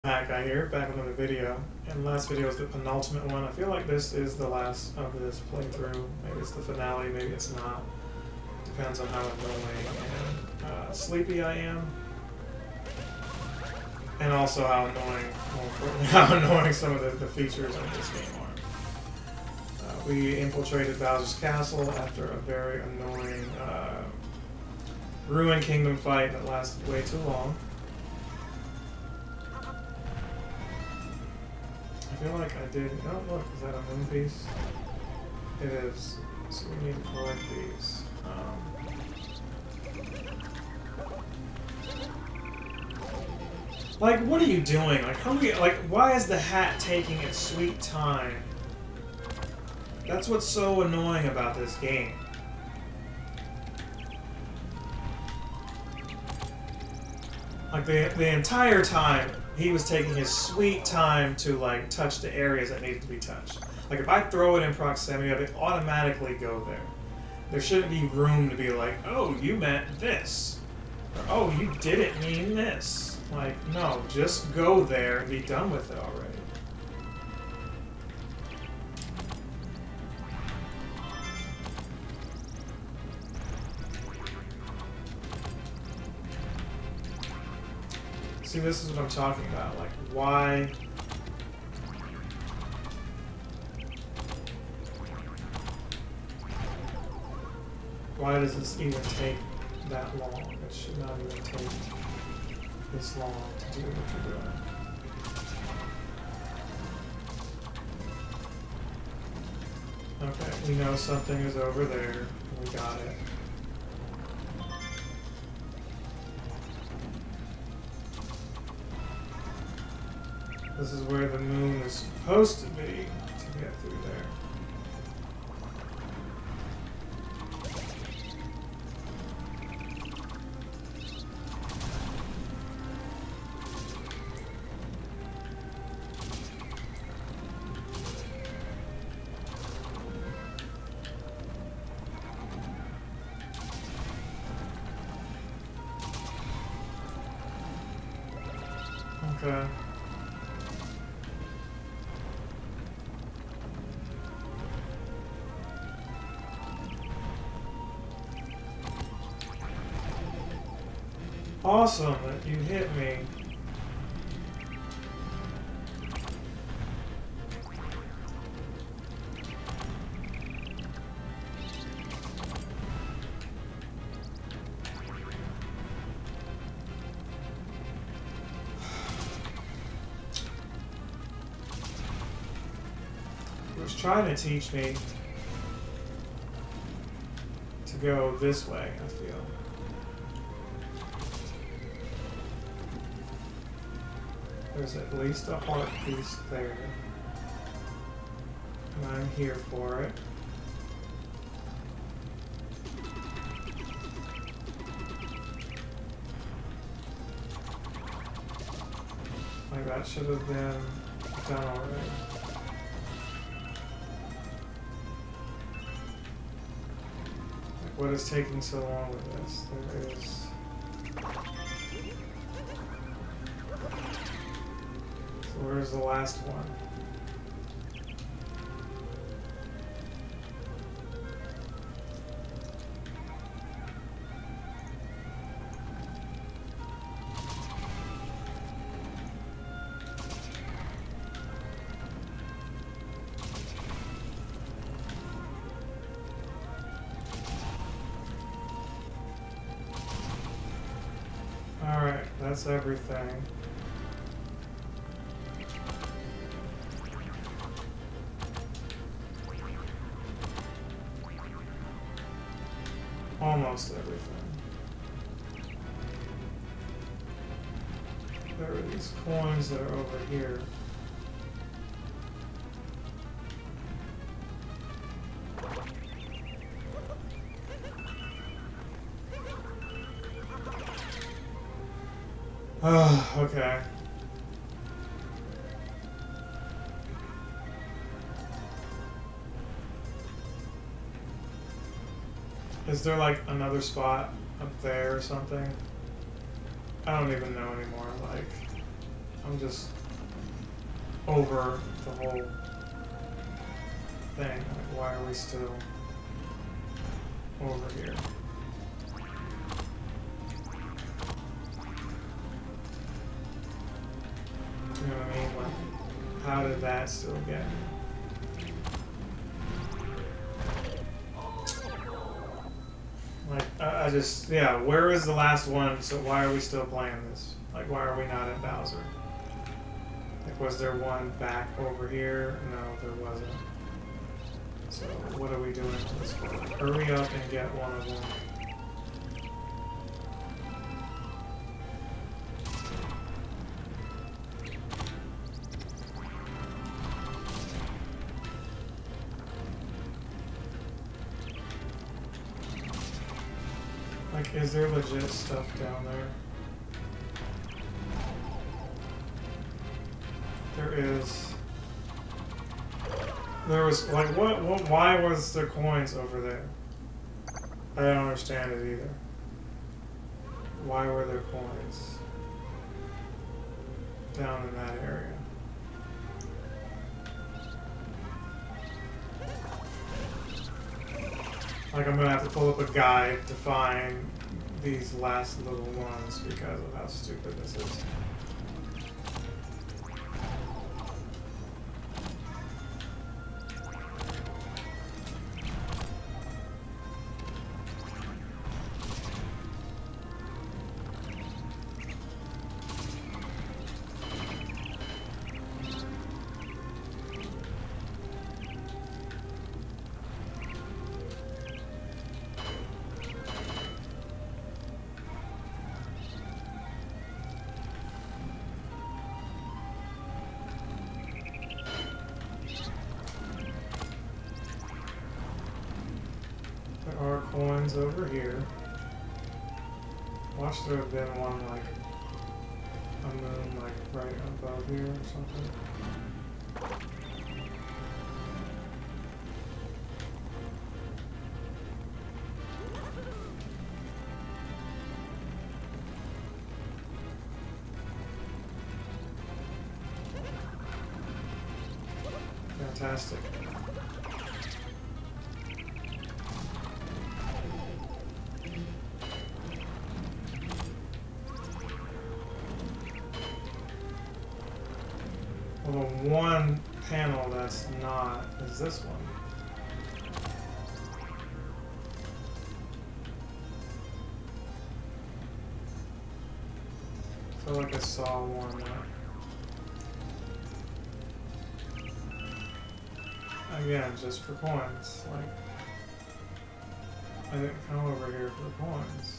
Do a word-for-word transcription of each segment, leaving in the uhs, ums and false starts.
Hat Guy here, back with another video. And last video is the penultimate one. I feel like this is the last of this playthrough. Maybe it's the finale, maybe it's not. Depends on how annoying and uh, sleepy I am. And also how annoying, more importantly, how annoying some of the, the features of this game are. Uh, we infiltrated Bowser's castle after a very annoying uh, Ruined Kingdom fight that lasted way too long. I feel like I did. Oh, look, is that a moon piece? It is. So we need to collect these. Um, like, what are you doing? Like, how we, like, why is the hat taking its sweet time? That's what's so annoying about this game. Like, the the entire time, he was taking his sweet time to, like, touch the areas that needed to be touched. Like, if I throw it in proximity of it, automatically go there. There shouldn't be room to be like, oh, you meant this. Or, oh, you didn't mean this. Like, no, just go there and be done with it already. See, this is what I'm talking about. Like, why... Why does this even take that long? It should not even take this long to do what you're doing. Okay, we know something is over there. We got it. This is where the moon is supposed to be to get through there. Okay. Awesome that you hit me. It was trying to teach me to go this way, I feel. There's at least a heart piece there. And I'm here for it. Like, that should have been done already. Like, what is taking so long with this? There is... Where's the last one? All right, that's everything. Almost everything. There are these coins that are over here. Oh, okay. Is there like another spot up there or something? I don't even know anymore. Like, I'm just over the whole thing. Like, why are we still over here? You know what I mean? Like, how did that still get me? Like, I, I just, yeah, where is the last one? So why are we still playing this? Like, why are we not at Bowser? Like, was there one back over here? No, there wasn't. So, what are we doing this for? Hurry up and get one of them. Like, is there legit stuff down there? There is. There was, like, what, what, why was there coins over there? I don't understand it either. Why were there coins down in that area? Like, I'm gonna have to pull up a guide to find these last little ones because of how stupid this is. Coins over here. Watch there have been one like a moon like right above here or something. Fantastic. Well, the one panel that's not is this one. I feel like I saw one there. Again, just for coins. Like, I didn't come over here for coins.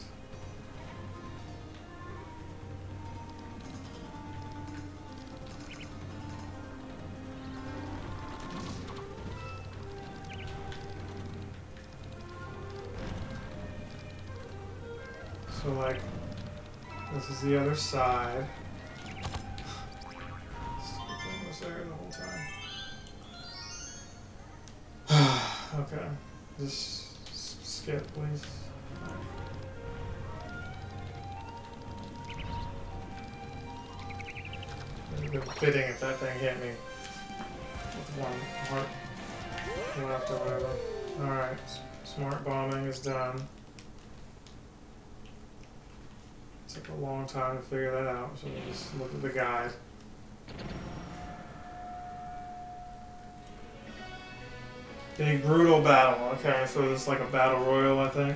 So, like, this is the other side. Stupid thing was there the whole time. Okay. Just skip, please. It would have been fitting if that thing hit me with one heart left or whatever. Alright. Smart bombing is done. Took a long time to figure that out, so we'll just look at the guide. Big brutal battle. Okay, so it's like a battle royal, I think.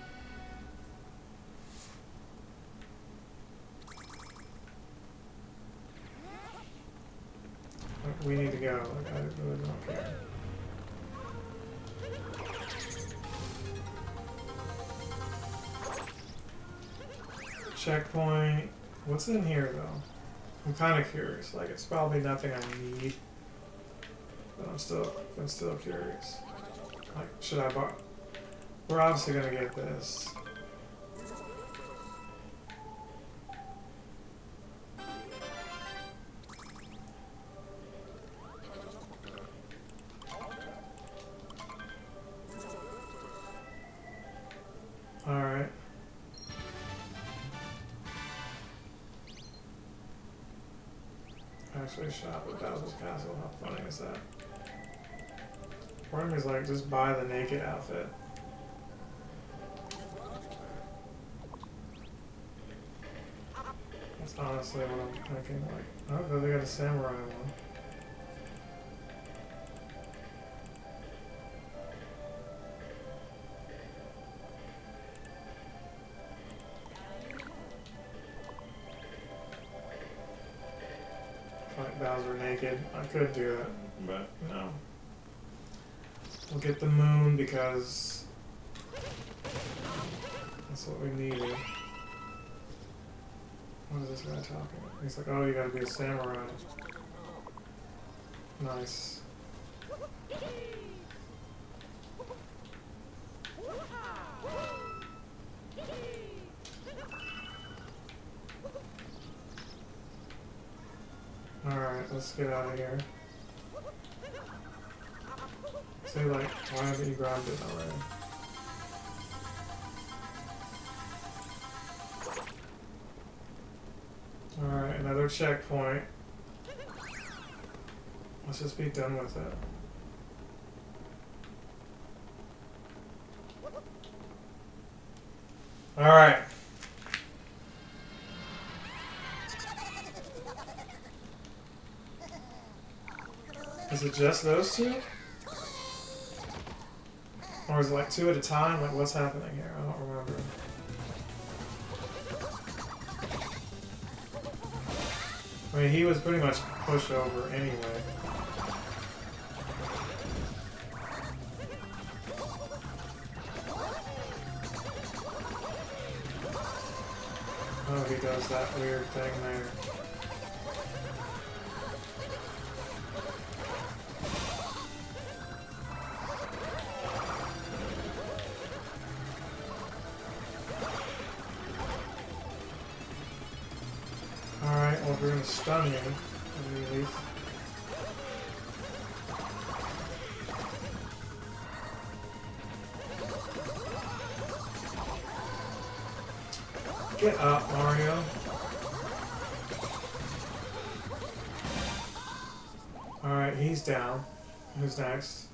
We need to go. Like, I really don't care. Checkpoint. What's in here though? I'm kind of curious. Like, it's probably nothing I need, but I'm still, I'm still curious. Like, should I buy? We're obviously gonna get this. All right. actually shop at Bowser's Castle. How funny is that? Part of me is like, just buy the naked outfit. That's honestly what I'm thinking. Like, oh, they got a samurai one. Fight Bowser naked. I could do it, but no. We'll get the moon because that's what we needed. What is this guy talking about? He's like, oh, you gotta be a samurai. Nice. Alright, let's get out of here. Say like, why haven't you grabbed it already? Alright, another checkpoint. Let's just be done with it. Alright. Is it just those two? Or is it like two at a time? Like, what's happening here? I don't remember. I mean, he was pretty much pushed over anyway. Oh, he does that weird thing there. Alright, well, we're gonna stun you, at least. Get up, Mario. Alright, he's down. Who's next?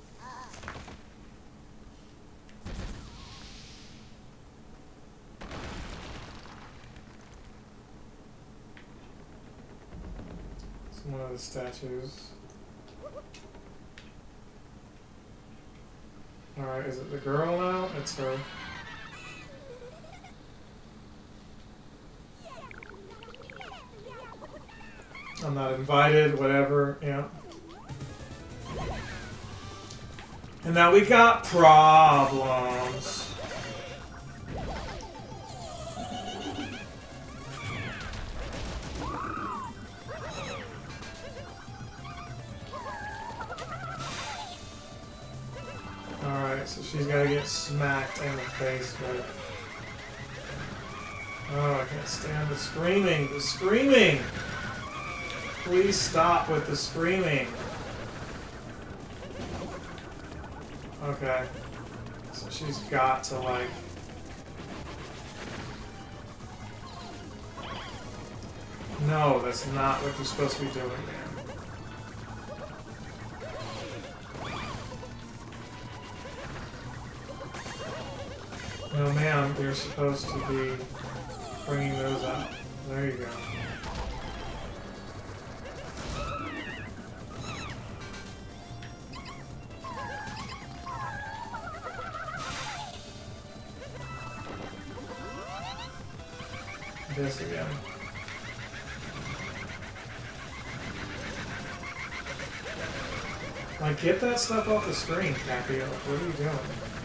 It's one of the statues. Alright, is it the girl now? It's her. I'm not invited, whatever, yeah. And now we got problems. Alright, so she's gotta get smacked in the face with. Oh, I can't stand the screaming, the screaming! Please stop with the screaming. Okay. So she's got to, like... No, that's not what you're supposed to be doing, man. No, ma'am, you're supposed to be bringing those up. There you go. This again. Like, get that stuff off the screen, Capio. What are you doing?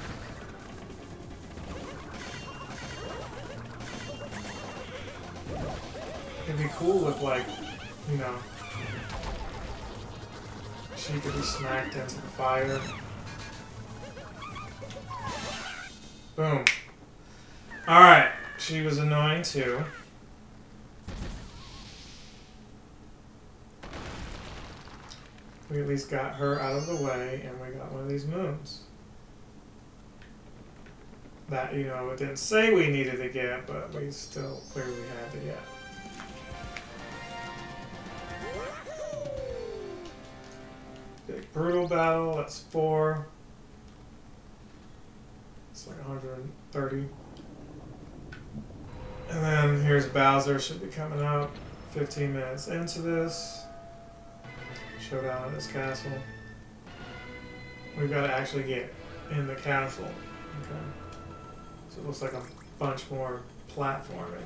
It'd be cool if, like, you know, she could be smacked into the fire. Boom. Alright, she was annoying too. We at least got her out of the way, and we got one of these moons. That, you know, it didn't say we needed to get, but we still clearly had to get. Brutal battle, that's four. It's like one hundred thirty. And then here's Bowser, should be coming up fifteen minutes into this. Showdown at this castle. We've got to actually get in the castle. Okay. So it looks like a bunch more platforming.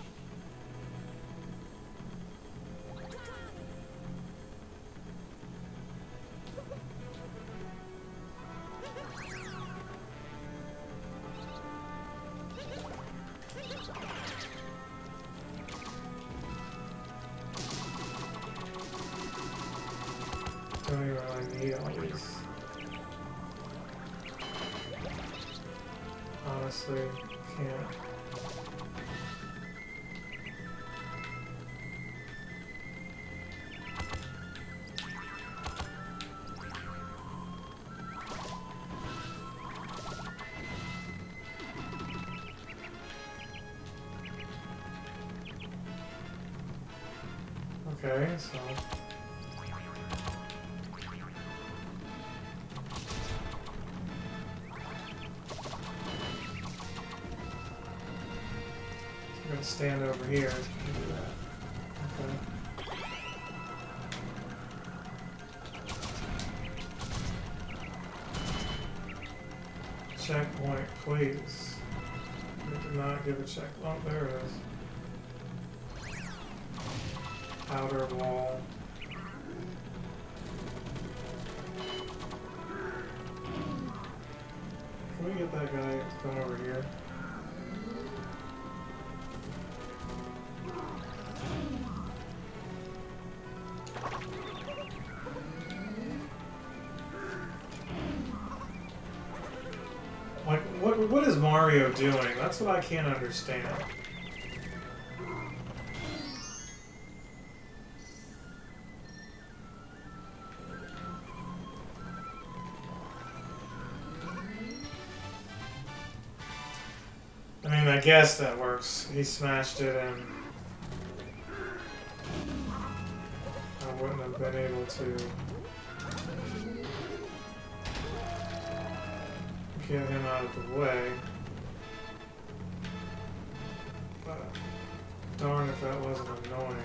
Don't even really need all these. Honestly, can't. Okay, so. I'm gonna stand over here and do that. Okay. Checkpoint, please. We did not give a check. Oh, there it is. Outer wall. Can we get that guy to come over here? Like, what, what is Mario doing? That's what I can't understand. I mean, I guess that works. He smashed it and I wouldn't have been able to get him out of the way. But darn if that wasn't annoying.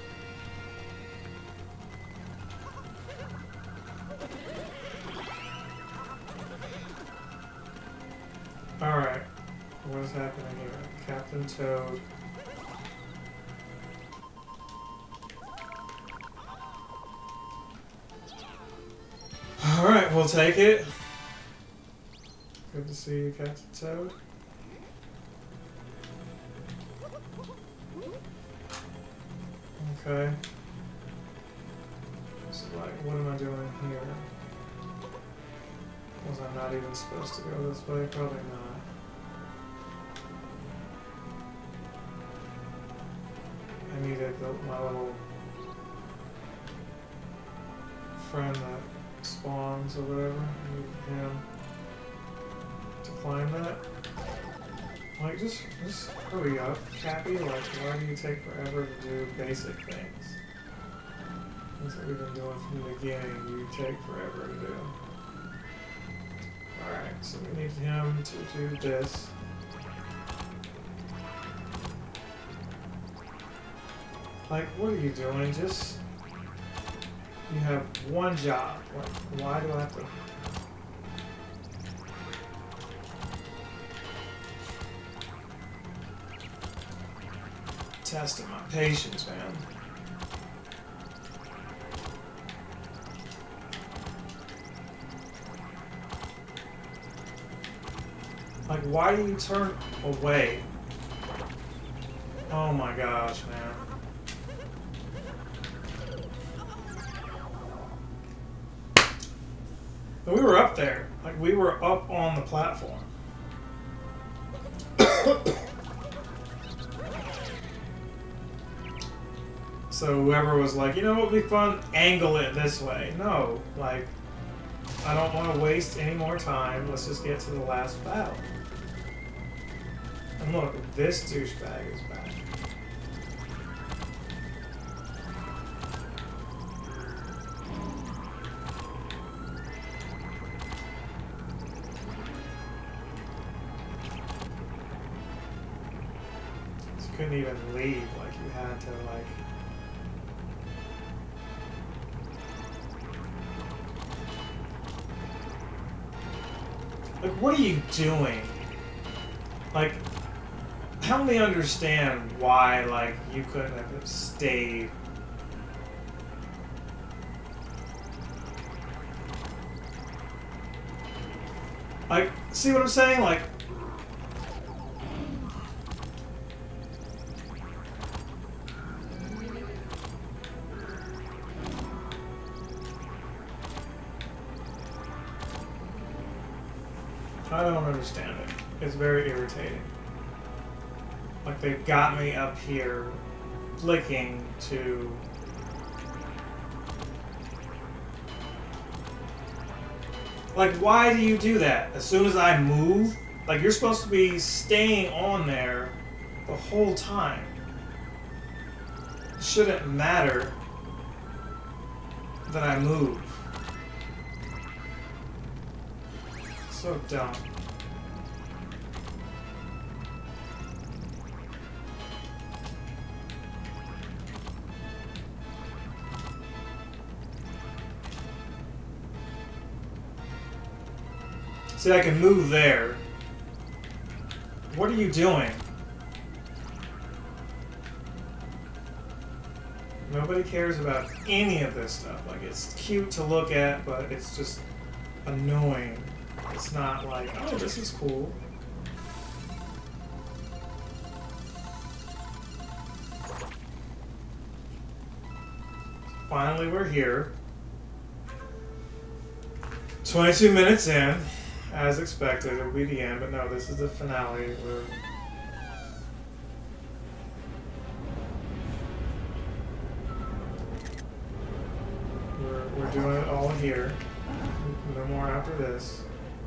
Alright. What is happening here? Captain Toad. Alright, we'll take it. Good to see you, Captain Toad. Okay. So, like, what am I doing here? Was I not even supposed to go this way? Probably not. I needed the, my little friend that spawns or whatever. I need him to climb that. Like, just, just hurry up, Cappy. Like, why do you take forever to do basic things? That's what we've been doing from the beginning. You take forever to do. Alright, so we need him to do this. Like, what are you doing? Just... You have one job. Like, why do I have to... Testing my patience, man. Like, why do you turn away? Oh my gosh, man. But we were up there. Like, we were up on the platform. So whoever was like, you know what would be fun? Angle it this way. No, like, I don't want to waste any more time. Let's just get to the last battle. And look, this douchebag is back. couldn't even leave. Like, you had to, like... Like, what are you doing? Like, help me understand why, like, you couldn't have stayed. Like, see what I'm saying? Like, I don't understand it. It's very irritating. Like, they've got me up here flicking to... Like, why do you do that? As soon as I move? Like, you're supposed to be staying on there the whole time. It shouldn't matter that I move. So dumb. See, I can move there. What are you doing? Nobody cares about any of this stuff. Like, it's cute to look at, but it's just annoying. It's not like, oh, this is cool. Finally, we're here. twenty-two minutes in. As expected, it'll be the end, but no, this is the finale. We're... We're, we're doing it all here. No more after this.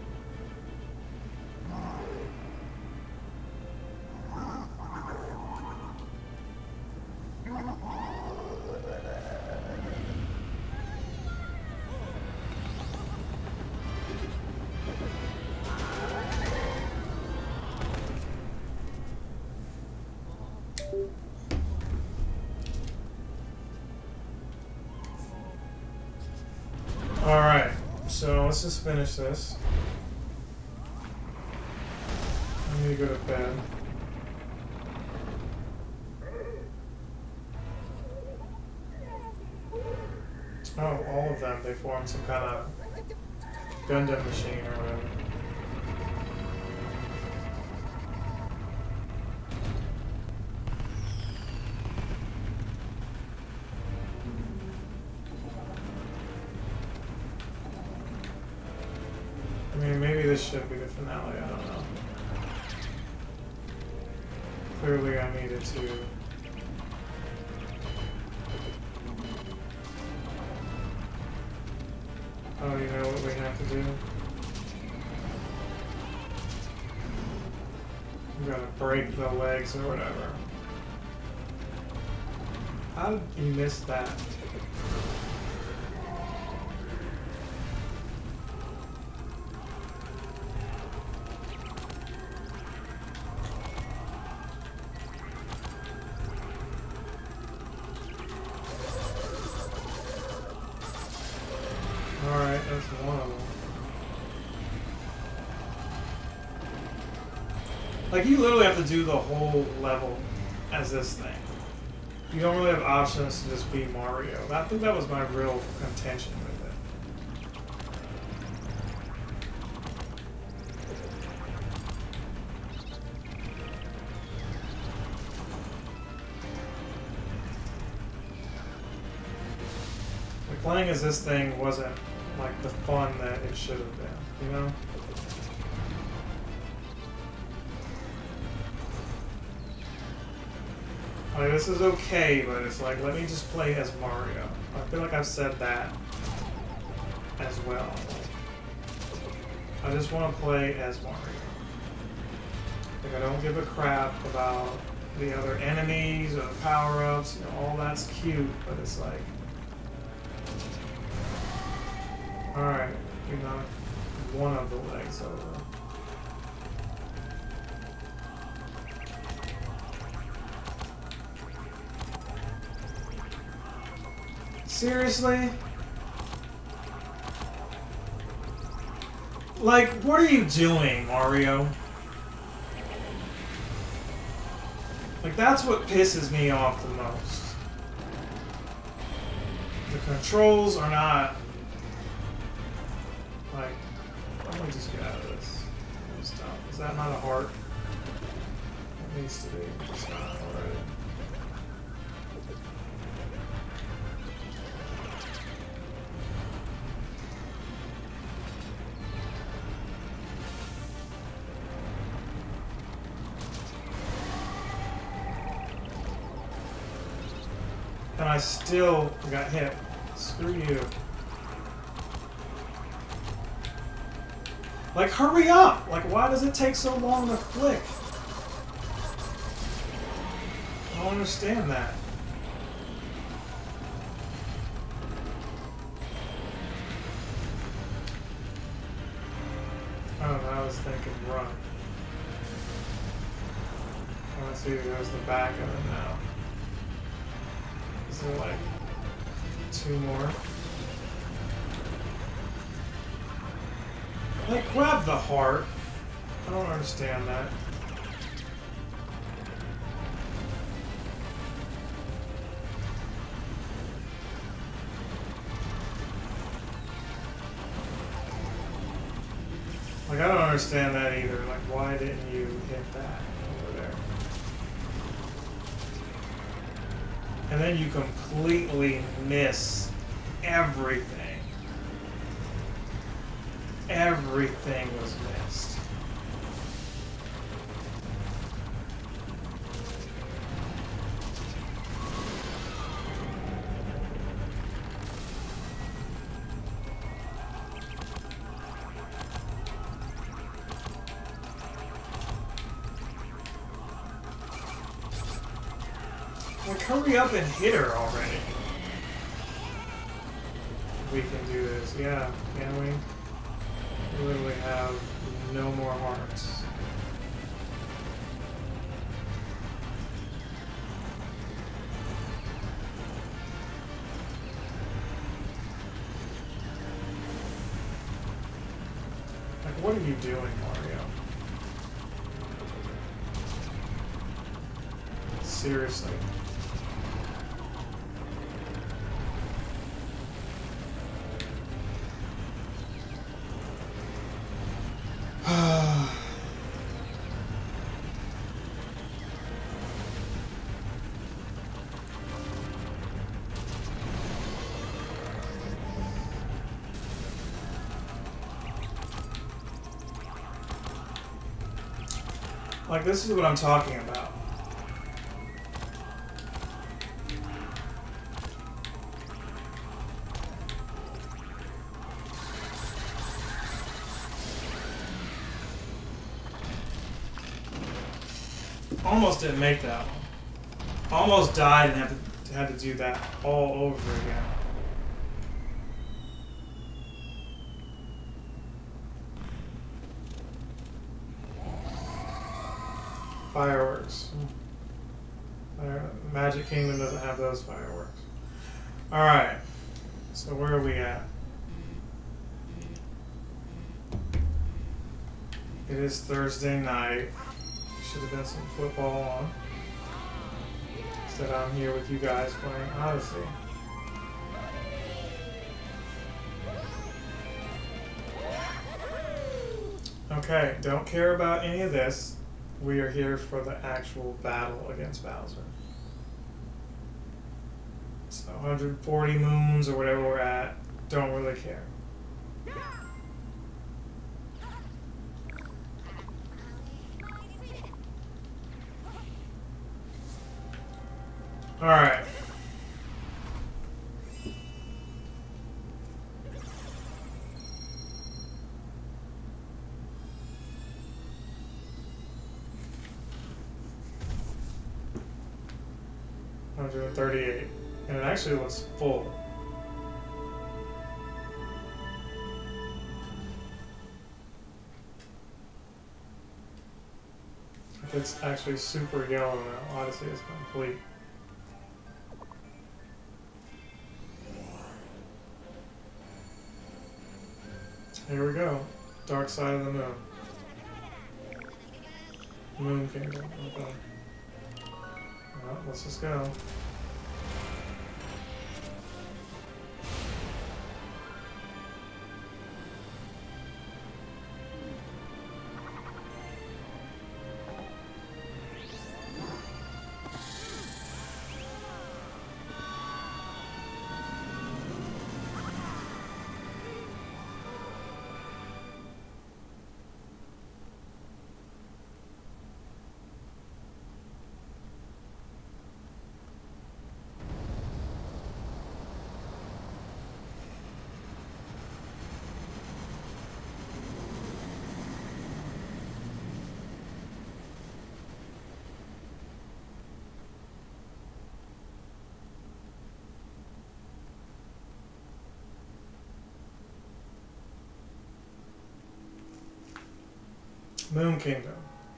Alright, so let's just finish this. I need to go to bed. Oh, all of them, they formed some kind of Gundam machine or whatever. I mean, maybe this should be the finale, I don't know. Clearly I needed to... Oh, you know what we have to do? We gotta break the legs or whatever. How did you miss that? Alright, that's one of them. Like, you literally have to do the whole level as this thing. You don't really have options to just be Mario. I think that was my real contention with it. Like, playing as this thing wasn't like the fun that it should have been, you know? Like, this is okay, but it's like, let me just play as Mario. I feel like I've said that as well. I just want to play as Mario. Like, I don't give a crap about the other enemies or the power-ups, you know, all that's cute, but it's like... Alright, you knocked one of the legs over. Seriously? Like, what are you doing, Mario? Like, that's what pisses me off the most. The controls are not... Like, let me just get out of this. Stop. Is that not a heart? It needs to be. It's not already. And I still got hit. Screw you. Like, hurry up! Like, why does it take so long to flick? I don't understand that. I don't know, I was thinking run. Let's see, there's the back of it now. Is there like two more? Like, grab the heart. I don't understand that. Like, I don't understand that either. Like, why didn't you hit that over there? And then you completely miss everything. Everything was missed. Like, hurry up and hit her already. We can do this, yeah, can we? We literally have no more hearts. Like, what are you doing, Mario? Seriously. Like, this is what I'm talking about. Almost didn't make that one. Almost died and had to, had to do that all over again. Fireworks. Fire, Magic Kingdom doesn't have those fireworks. Alright. So where are we at? It is Thursday night. Should have been some football on. Instead I'm here with you guys playing Odyssey. Okay, don't care about any of this. We are here for the actual battle against Bowser. So one hundred forty moons or whatever we're at, don't really care. Alright. one hundred thirty-eight. And it actually looks full. It's actually super yellow now. Odyssey is complete. Here we go. Dark side of the moon. Moon Kingdom. Okay. Well, let's just go. Moon Kingdom.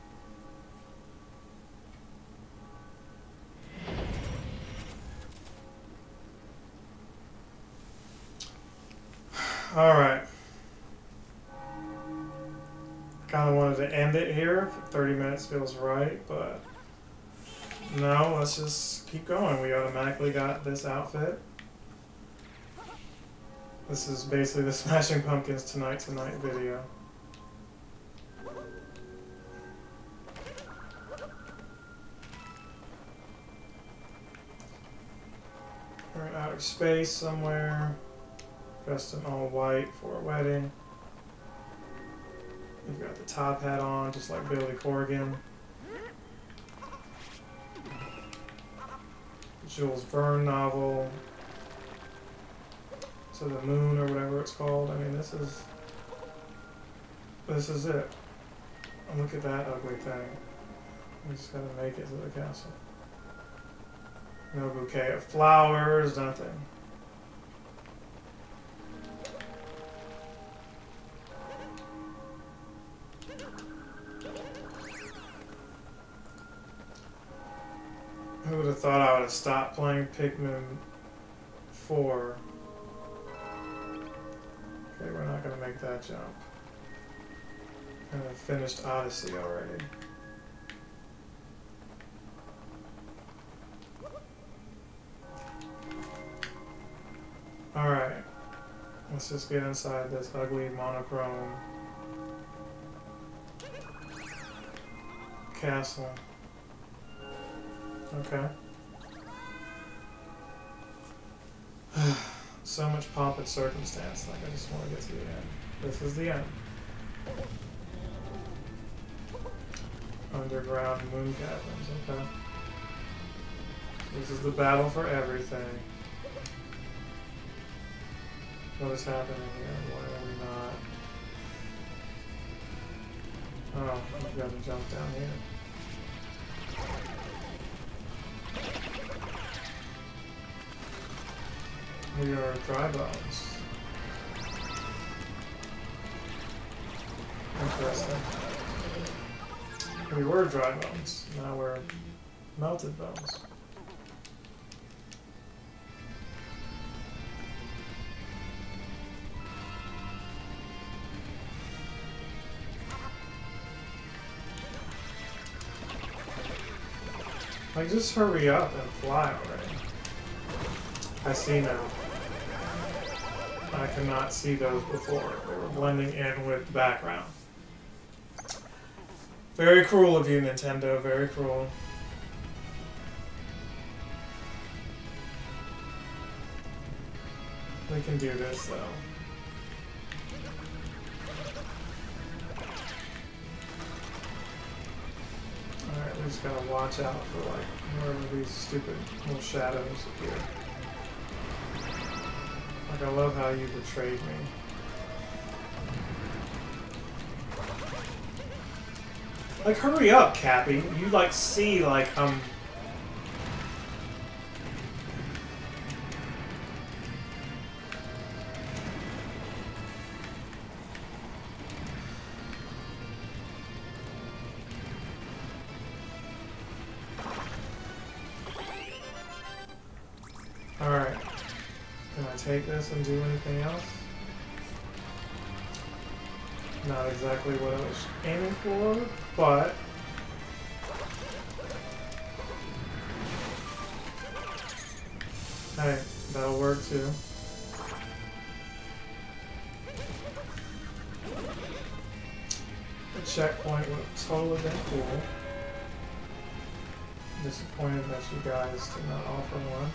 Alright. Kinda wanted to end it here. thirty minutes feels right, but no, let's just keep going. We automatically got this outfit. This is basically the Smashing Pumpkins Tonight Tonight video. We're in outer space somewhere, dressed in all white for a wedding. You've got the top hat on, just like Billy Corgan. Jules Verne novel. To the Moon or whatever it's called. I mean, this is this is it. And look at that ugly thing. We just gotta make it to the castle. No bouquet of flowers, nothing. Who would have thought I would have stopped playing Pikmin four? Okay, we're not going to make that jump. And I finished Odyssey already. Alright. Let's just get inside this ugly monochrome castle. Okay. So much pomp and circumstance, like I just want to get to the end. This is the end. Underground moon caverns, okay. This is the battle for everything. What is happening here? Why are we not? Oh, we've got to jump down here. We are dry bones. Interesting. We were dry bones. Now we're melted bones. Like, just hurry up and fly already. I see now. I could not see those before. They were blending in with the background. Very cruel of you, Nintendo. Very cruel. We can do this, though. Alright, we just gotta watch out for, like, wherever these stupid little shadows appear. Like, I love how you betrayed me. Like, hurry up, Cappy. You, like, see, like, um... Alright. Can I take this and do anything else? Not exactly what I was aiming for, but hey, that'll work too. The checkpoint would have totally been cool. Disappointed that you guys did not offer one.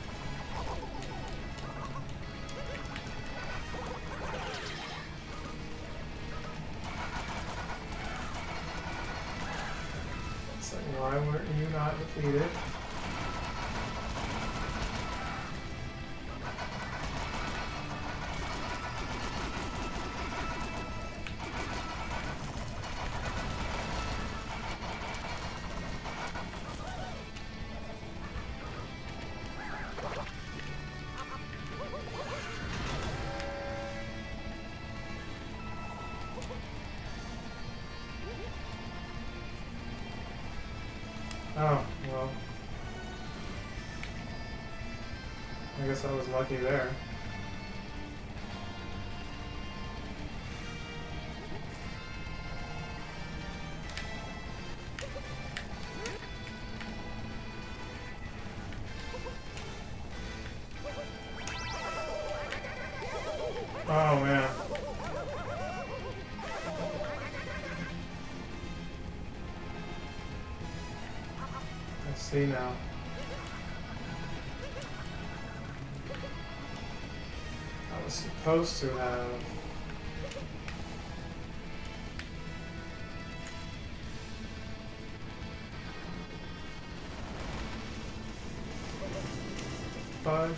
It's like, why were you not defeated? Oh, well. I guess I was lucky there. Oh, man. I see now. I was supposed to have... Fudge.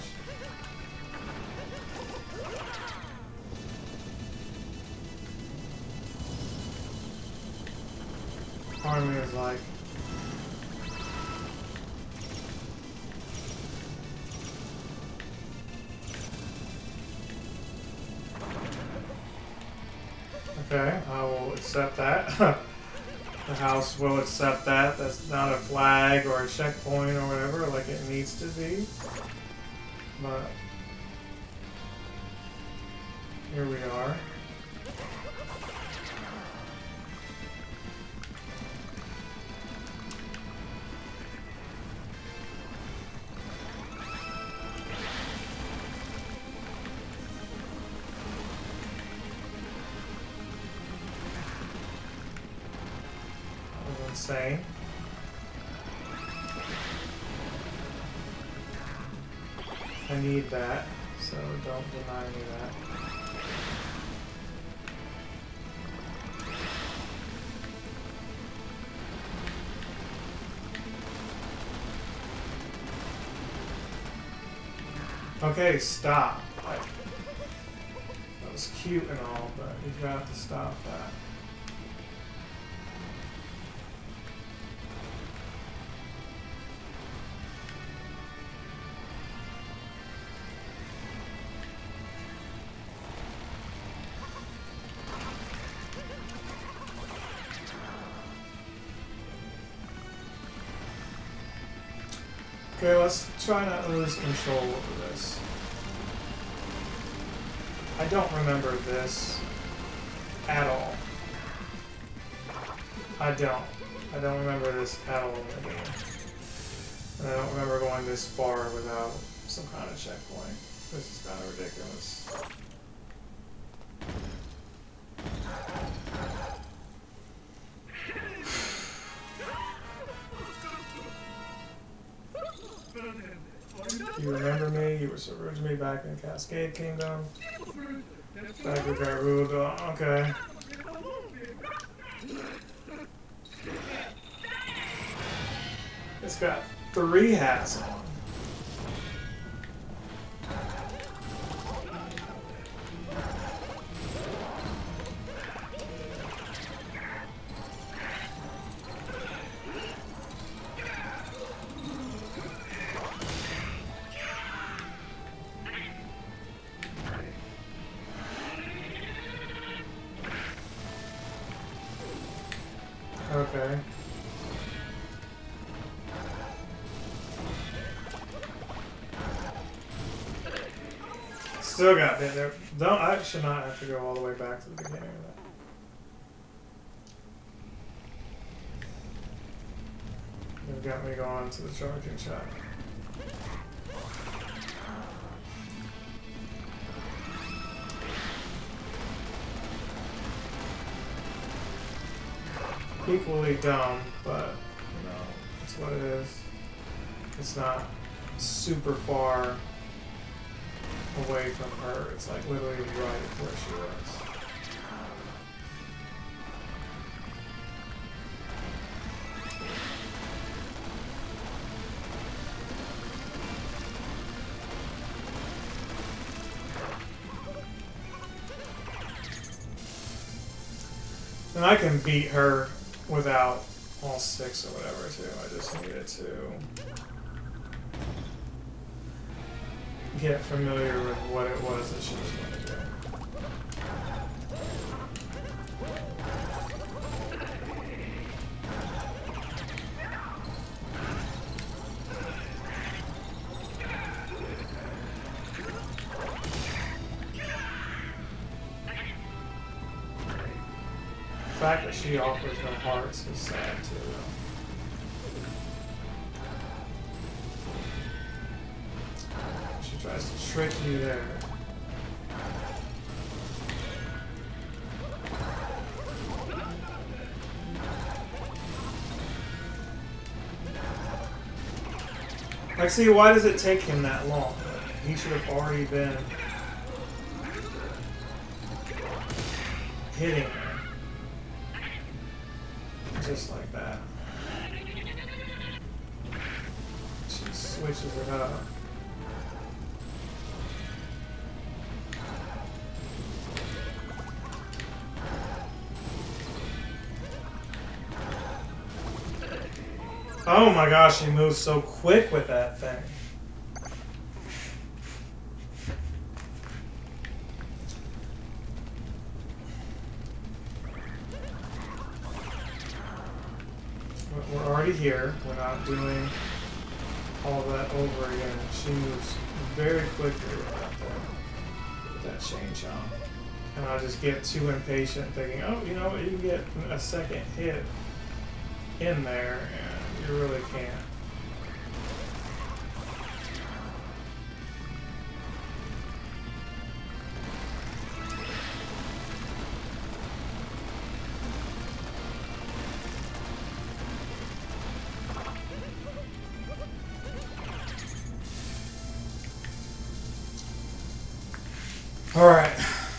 Part of me is like... Okay, I will accept that. The house will accept that. That's not a flag or a checkpoint or whatever like it needs to be. But here we are. Insane. I need that, so don't deny me that. Okay, stop. Like, that was cute and all, but you've got to stop that. Okay, let's try not to lose control over this. I don't remember this at all. I don't. I don't remember this at all in the game. And I don't remember going this far without some kind of checkpoint. This is kind of ridiculous. You remember me? You were so rude to me back in Cascade Kingdom. Back with Garuda. Okay. It's got three hats on. Okay. Still got bit there. Don't, I should not have to go all the way back to the beginning of that. got me going to the charging shot. Equally dumb, but you know, it's what it is. It's not super far away from her. It's like literally right where she was. And I can beat her without all six or whatever too. I just needed to get familiar with what it was that she was going to do. The fact that she offers no hearts is sad too. She tries to trick you there. Like, see, why does it take him that long? He should have already been hitting her. Just like that. She switches it up. Oh my gosh, she moves so quick with that thing. We're already here. We're not doing all that over again. She moves very quickly with that thing, with that chain chomp. And I just get too impatient thinking, oh, you know what, you can get a second hit in there, and you really can't. Alright.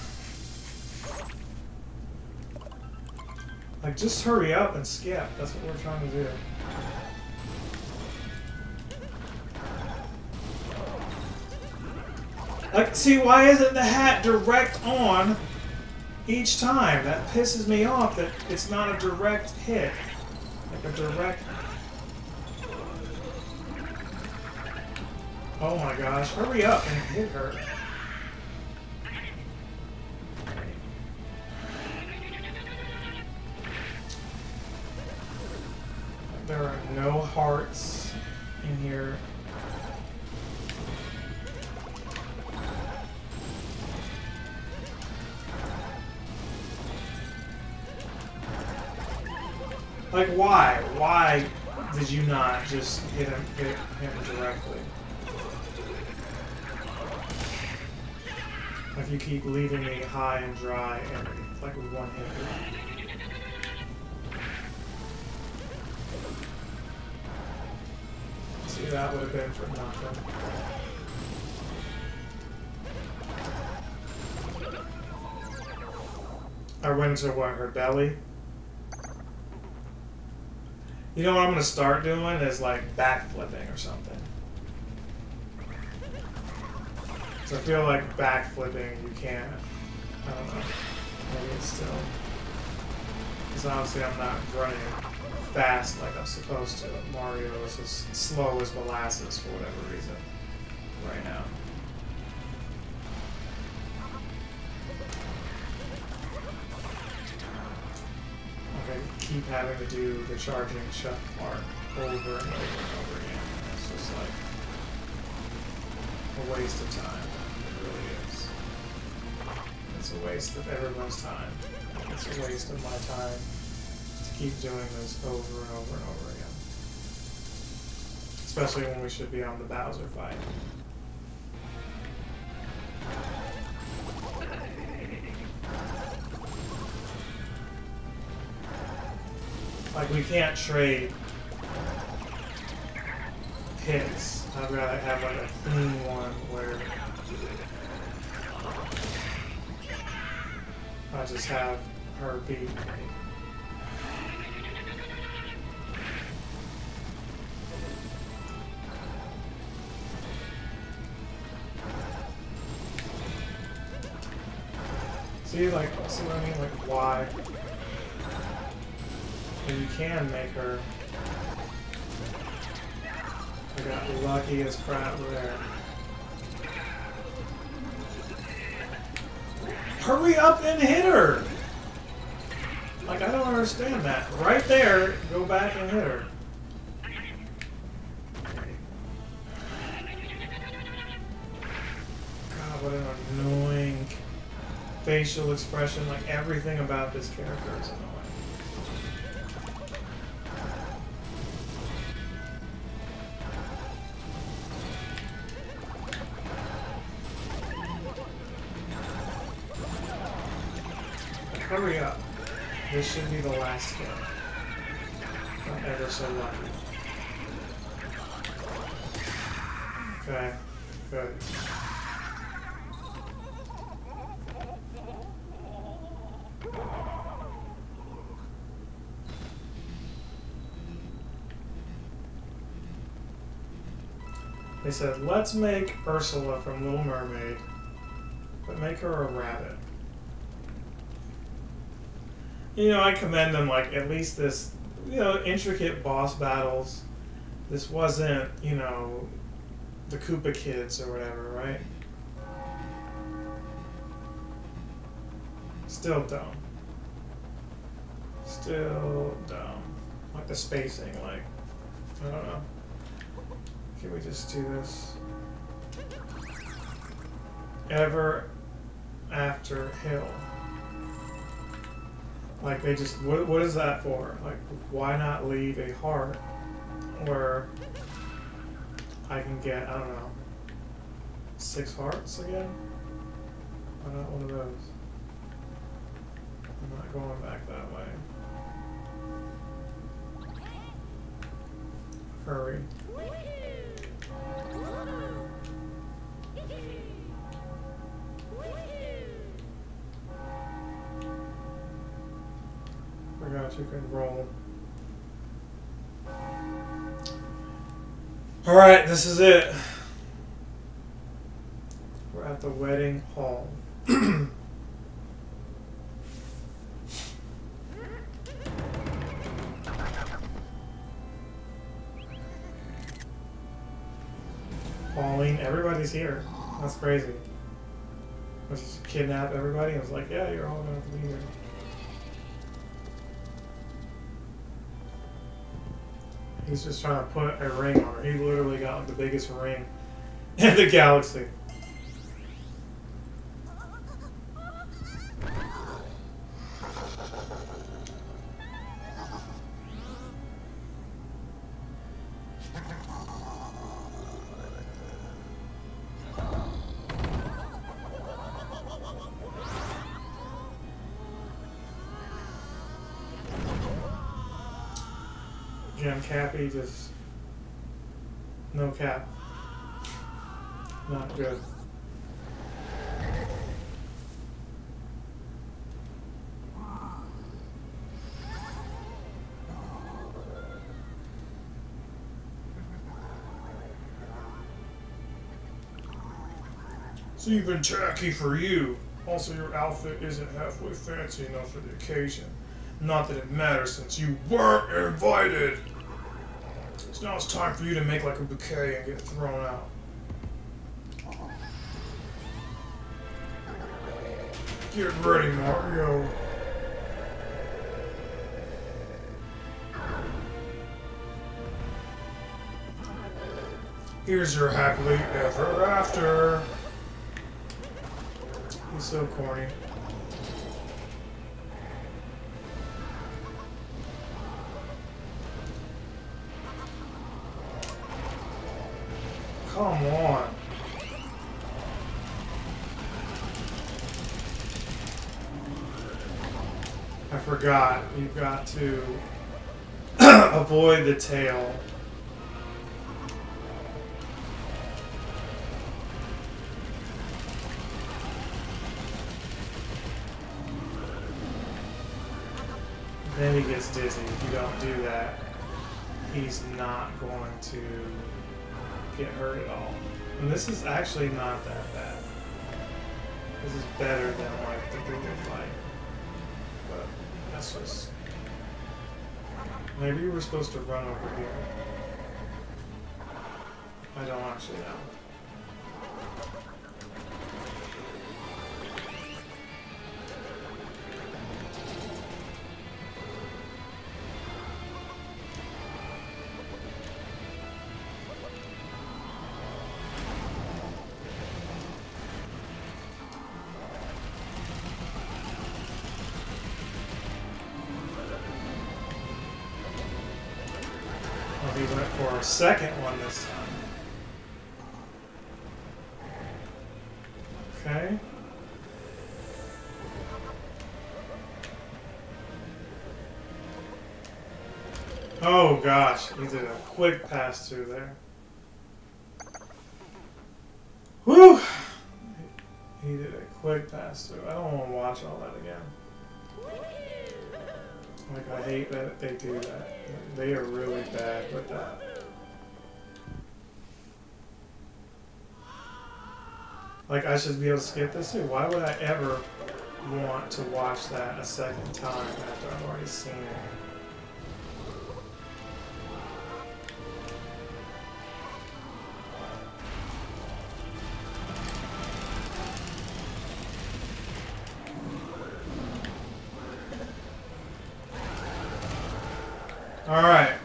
Like, just hurry up and skip. That's what we're trying to do. Like, see, why isn't the hat direct on each time? That pisses me off that it's not a direct hit. Like a direct... Oh my gosh, hurry up and hit her. There are no hearts in here. Like, why? Why did you not just hit him, hit him directly? Like, you keep leaving me high and dry and like one hit. See, that would have been for nothing. I went to what, her belly? You know what I'm gonna start doing is like backflipping or something. So I feel like backflipping you can't. I don't know. Maybe it's still. Because obviously I'm not running fast like I'm supposed to. Mario is as slow as molasses for whatever reason right now. Okay, keep having to do the charging shut part over and over and over again. It's just like a waste of time. It really is. It's a waste of everyone's time. It's a waste of my time. Keep doing this over and over and over again. Especially when we should be on the Bowser fight. Like, we can't trade hits. I'd rather have like a clean one where I just have her beat me. See, like, see what I mean? Like, why? And you can make her. I got lucky as crap there. Hurry up and hit her! Like, I don't understand that. Right there, go back and hit her. God, what an annoying facial expression. Like, everything about this character is annoying. Hurry up. This should be the last hit. I'm ever so lucky. Okay, good. They said, let's make Ursula from Little Mermaid, but make her a rabbit. You know, I commend them, like, at least this, you know, intricate boss battles. This wasn't, you know, the Koopa Kids or whatever, right? Still dumb. Still dumb. Like the spacing, like, I don't know. Can we just do this? Ever after hill. Like, they just, what, what is that for? Like, why not leave a heart where I can get, I don't know, six hearts again? Why not one of those? I'm not going back that way. Hurry. Forgot you can roll. Alright, this is it. We're at the wedding hall. Pauline, everybody's here. That's crazy. Let's just kidnap everybody. I was like, yeah, you're all gonna have to be here. He's just trying to put a ring on her. He literally got like the biggest ring in the galaxy. Again, Cappy just no cap. Not good. It's even tacky for you. Also, your outfit isn't halfway fancy enough for the occasion. Not that it matters since you weren't invited. So now it's time for you to make like a bouquet and get thrown out. Get ready, Mario. Here's your happily ever after. He's so corny. come on. I forgot. You've got to avoid the tail. Then he gets dizzy. If you don't do that, he's not going to get hurt at all. And this is actually not that bad. This is better than like the Google fight. But that's just... Maybe we were supposed to run over here. I don't actually know. He went for a second one this time. Okay. Oh gosh, he did a quick pass through there. Whew! He did a quick pass through. I don't want to watch all that again. Like, I hate that they do that. They are really bad with that. Like, I should be able to skip this too. Why would I ever want to watch that a second time after I've already seen it? Alright.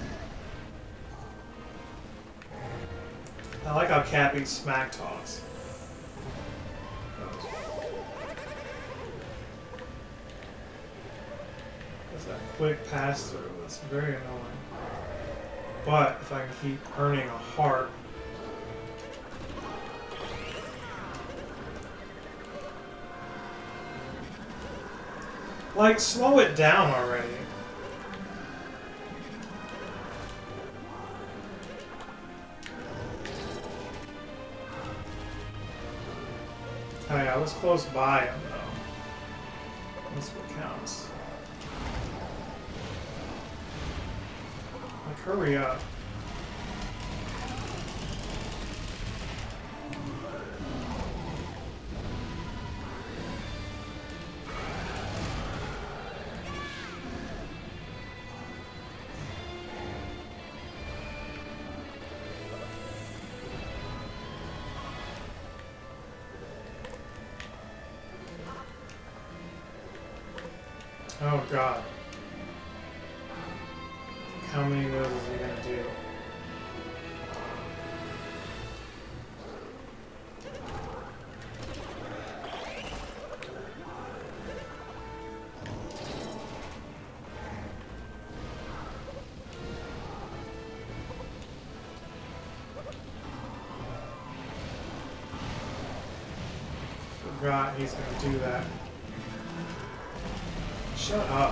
I like how Cappy smack talks. There's that quick pass through. That's very annoying. But if I can keep earning a heart. Like, slow it down already. Hey, I was close by him, though. That's what counts. Like, hurry up. Oh god. How many of those is he gonna do? Forgot he's gonna do that. Shut up.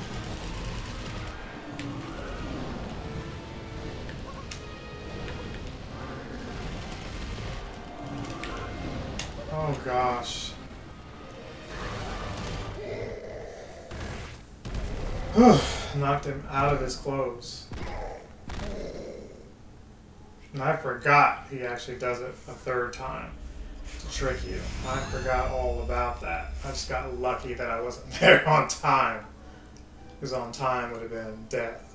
Oh gosh. Knocked him out of his clothes. And I forgot he actually does it a third time to trick you. I forgot all about that. I just got lucky that I wasn't there on time. Because on time would have been death.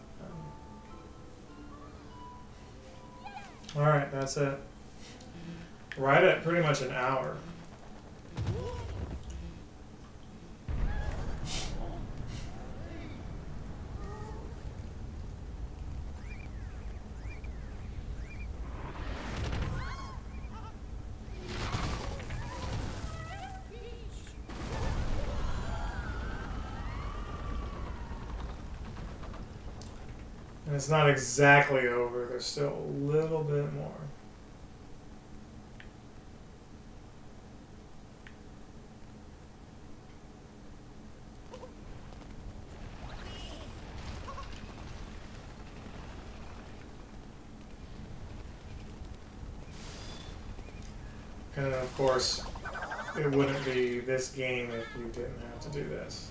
Alright, that's it. Right at pretty much an hour. And it's not exactly over. There's still a little bit more. And then, of course, it wouldn't be this game if you didn't have to do this.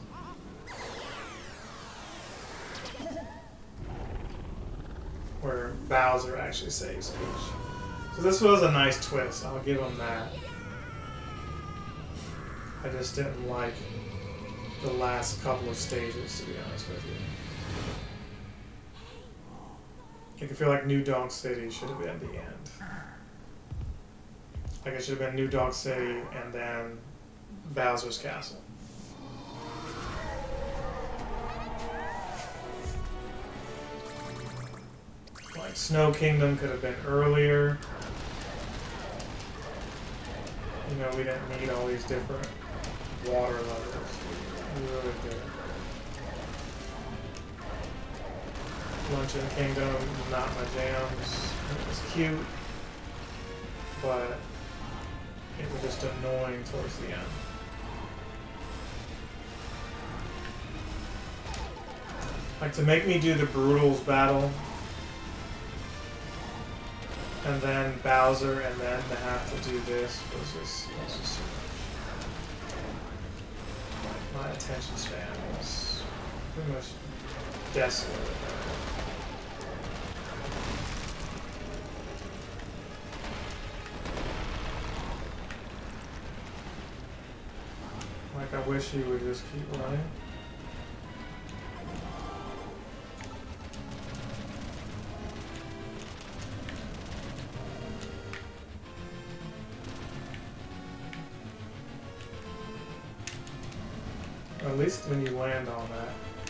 Where Bowser actually saves Peach. So this was a nice twist, I'll give him that. I just didn't like the last couple of stages, to be honest with you. I can feel like New Donk City should have been the end. Like it should have been New Donk City and then Bowser's Castle. Like Snow Kingdom could have been earlier. You know, we didn't need all these different water levels. We really did. Luncheon Kingdom, not my jam. It was cute, but it was just annoying towards the end. Like to make me do the Brutals battle, and then Bowser, and then to have to do this was just, was just too much. My attention span was pretty much desolate. Like, I wish he would just keep running. Or at least when you land on that.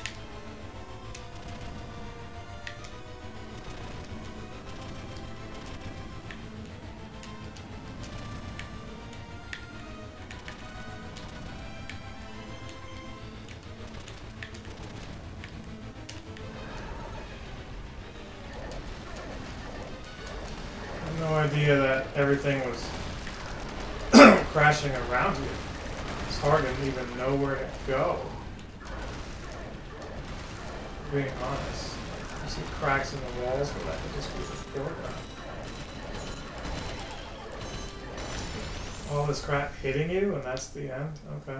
No idea that everything was crashing around you. It's hard to even know where to go. Being honest. You see cracks in the walls where that could just be the foreground. All this crap hitting you and that's the end? Okay.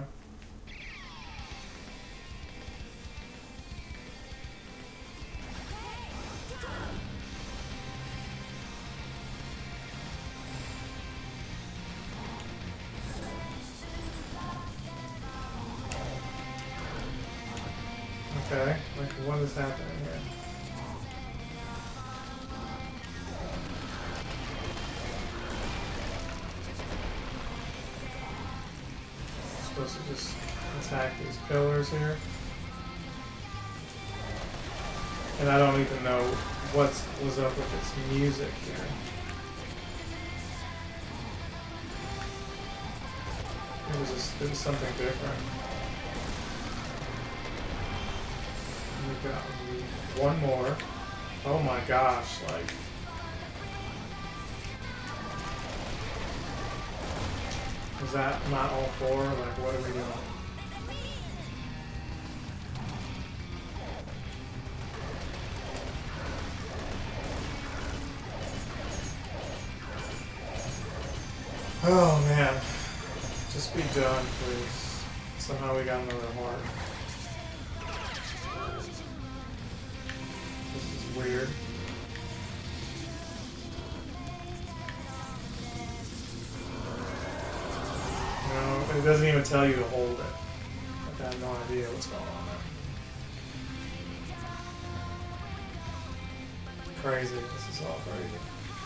Okay, like what is happening here? I'm supposed to just attack these pillars here. And I don't even know what was up with this music here. It was just, it was something different. We got one more. Oh my gosh, like. Is that not all four? Like, what are we doing? Oh man. Just be done, please. Somehow we got another heart. Weird. No, it doesn't even tell you to hold it. Like, I have no idea what's going on there. Crazy. This is all crazy.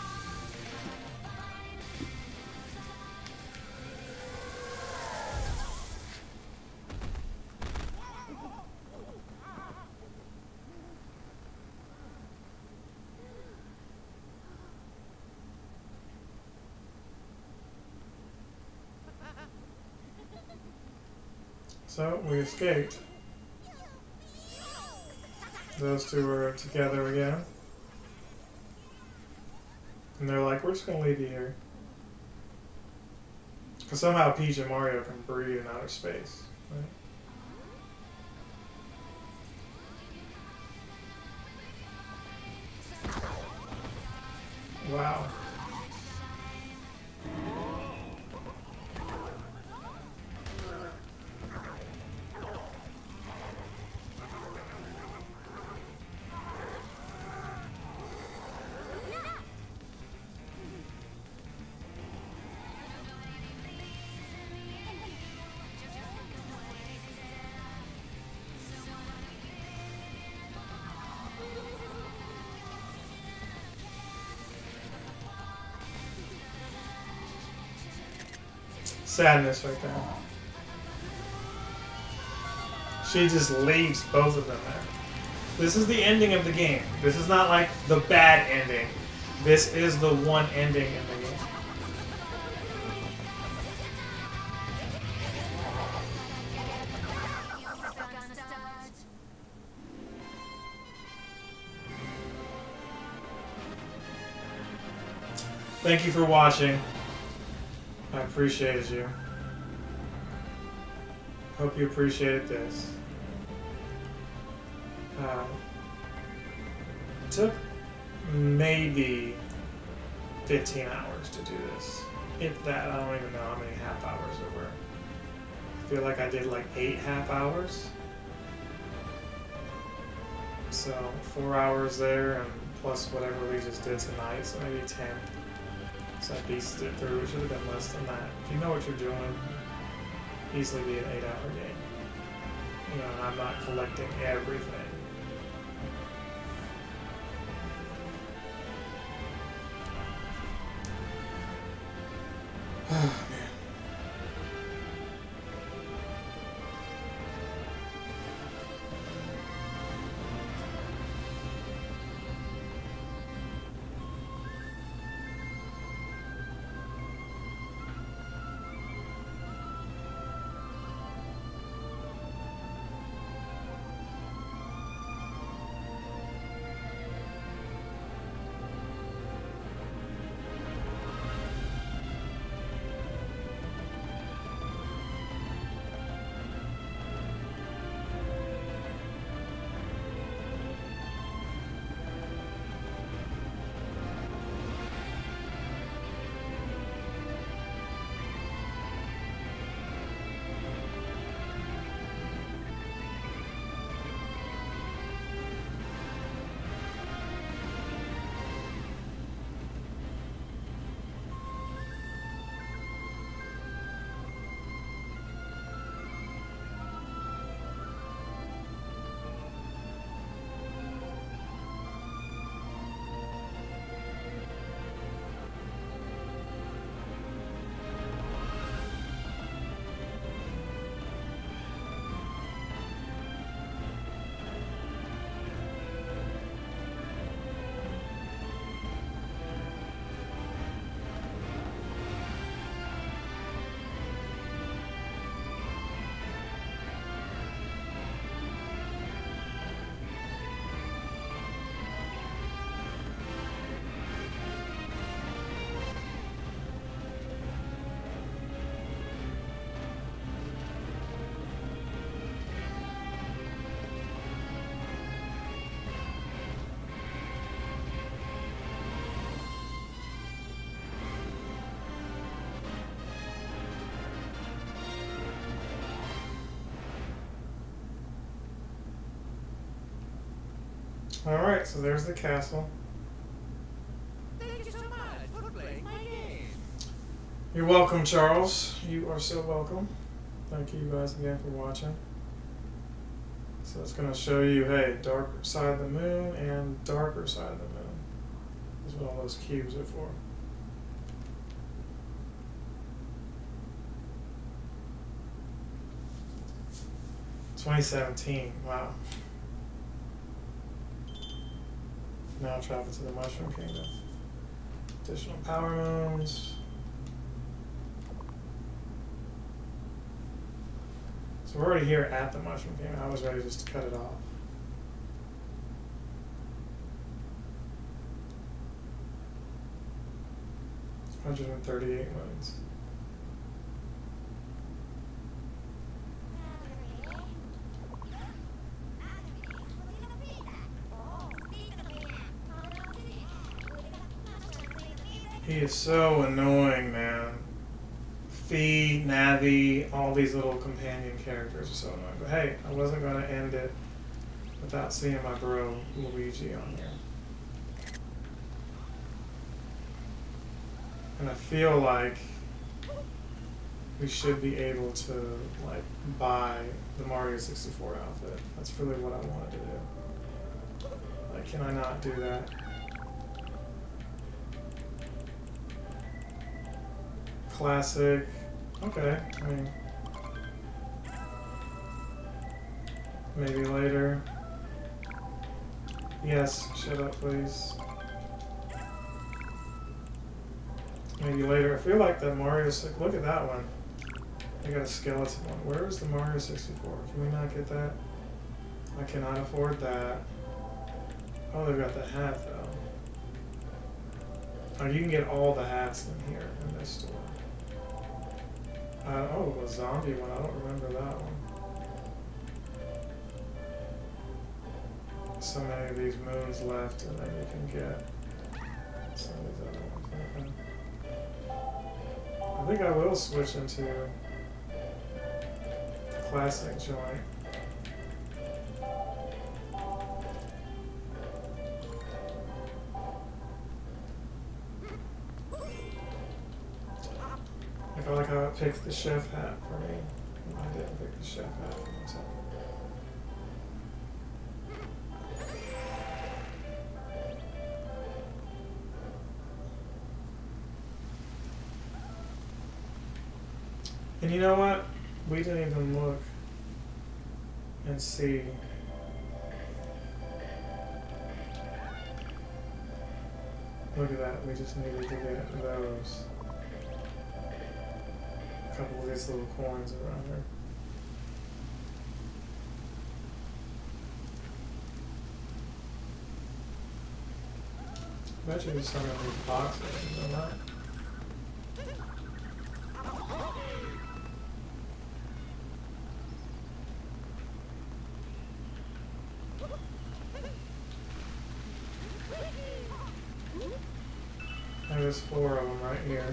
So, we escaped. Those two are together again. And they're like, we're just gonna leave you here. Because somehow Peach and Mario can breathe in outer space, right? Wow. sadness right there. She just leaves both of them there. This is the ending of the game. This is not like the bad ending. This is the one ending in the game. Thank you for watching. I appreciated you. Hope you appreciated this. Um, it took maybe fifteen hours to do this. If that, I don't even know how many half hours there were. I feel like I did like eight half hours. So four hours there and plus whatever we just did tonight, so maybe ten. So I beasted it through. It should have been less than that. If you know what you're doing, easily be an eight hour game. You know, and I'm not collecting everything. Oh, man. Alright, so there's the castle. Thank you so much for playing my game. You're welcome, Charles. You are so welcome. Thank you guys again for watching. So it's going to show you, hey, darker side of the moon and darker side of the moon. That's what all those cubes are for. twenty seventeen, wow. Now travel to the Mushroom Kingdom. Additional power moons. So we're already here at the Mushroom Kingdom. I was ready just to cut it off. one hundred thirty-eight moons. He is so annoying, man. Fee, Navi, all these little companion characters are so annoying. But hey, I wasn't going to end it without seeing my bro Luigi on here. And I feel like we should be able to like buy the Mario sixty-four outfit. That's really what I wanted to do. Like, can I not do that? Classic, Okay, I mean, maybe later. Yes, shut up, please. Maybe later. I feel like the Mario. Look at that one. I got a skeleton one. Where is the Mario sixty-four? Can we not get that? I cannot afford that. Oh, they've got the hat though. Oh, you can get all the hats in here in this store. Uh, oh, a zombie one. I don't remember that one. So many of these moons left, and then you can get some of these other ones. Okay. I think I will switch into the classic joint. I feel like I picked the chef hat for me. I didn't pick the chef hat for myself. And you know what? We didn't even look and see. Look at that. We just needed to get those. A couple of these little coins around here. I bet you there's some of these boxes, is there not? There's four of them right here.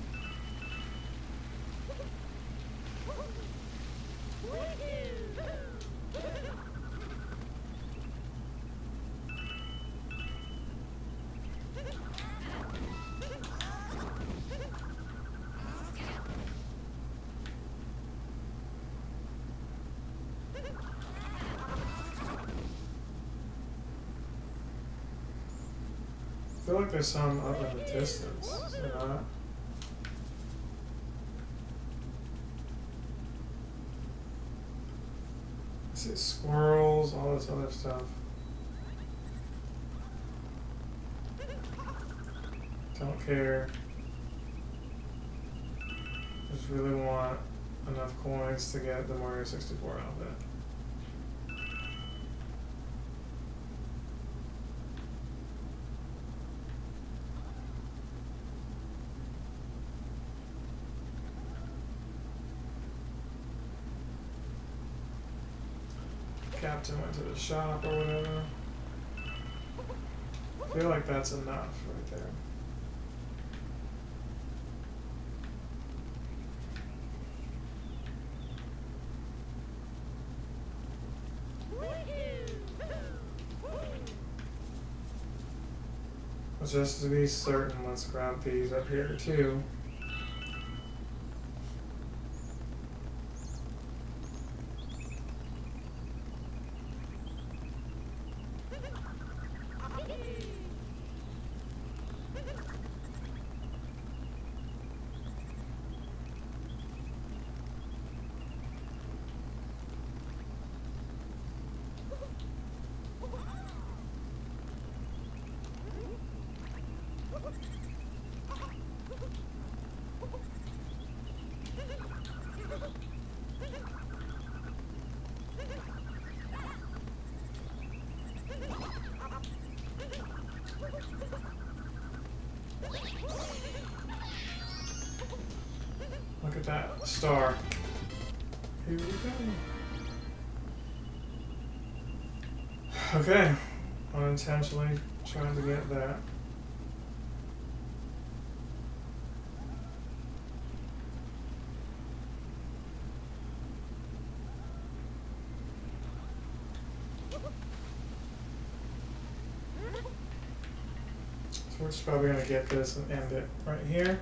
I feel like there's some up in the distance, is there not? I see squirrels, all this other stuff. Don't care. Just really want enough coins to get the Mario sixty-four outfit. Captain went to the shop or whatever. I feel like that's enough right there. But just to be certain, let's grab these up here too. Look at that star. Here we go. Okay, unintentionally trying to get that. So we're just probably gonna get this and end it right here.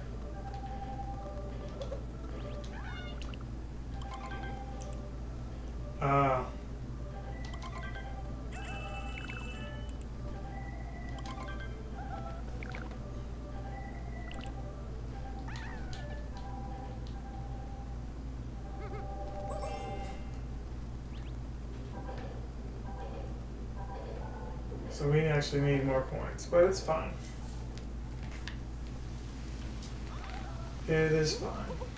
Ah. So we actually need more coins, but it's fine. It is fine.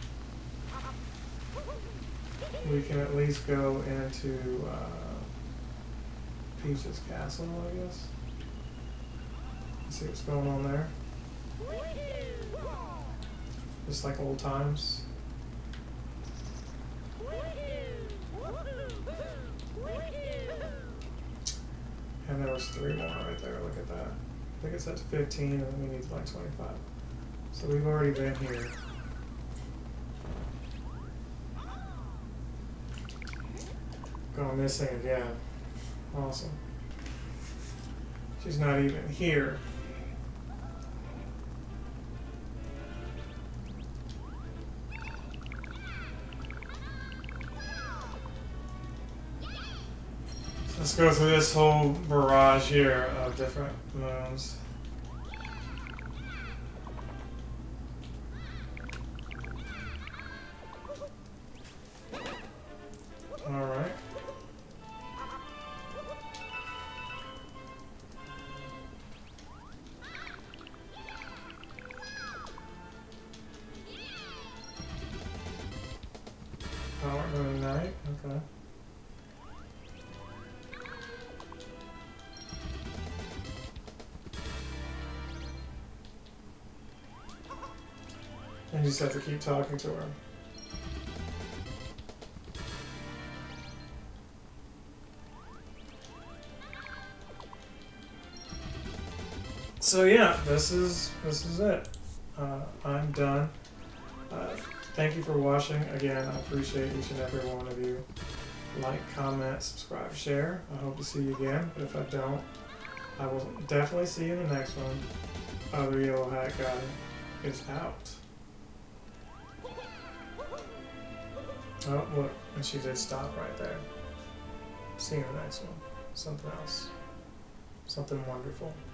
We can at least go into uh, Peach's castle, I guess. Let's see what's going on there. Just like old times. And there was three more right there, look at that. I think it's at fifteen and we need like twenty-five. So we've already been here. Gone missing again. Awesome. She's not even here. Let's go through this whole barrage here of different moons. All right. Power moon night. Okay. And you just have to keep talking to her. So yeah, this is this is it. Uh, I'm done. Uh, thank you for watching. Again, I appreciate each and every one of you. Like, comment, subscribe, share. I hope to see you again. But if I don't, I will definitely see you in the next one. Other Yellow Hat Guy is out. Oh, look, and she did stop right there. See you in the next one. Something else. Something wonderful.